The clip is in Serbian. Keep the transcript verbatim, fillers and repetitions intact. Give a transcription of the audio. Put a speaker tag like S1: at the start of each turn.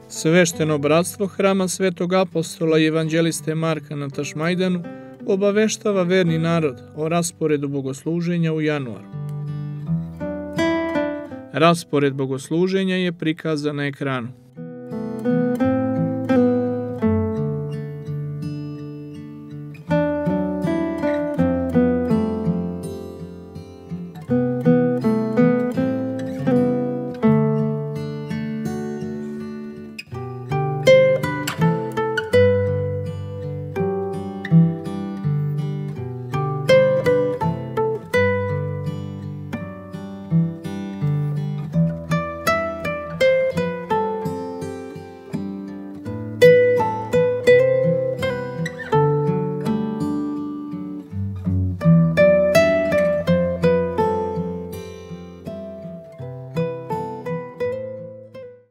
S1: Svešteno bratstvo Hrama Svetog apostola i evanđeliste Marka na Tašmajdanu obaveštava verni narod o rasporedu bogosluženja u januaru. Raspored bogosluženja je prikazan na ekranu.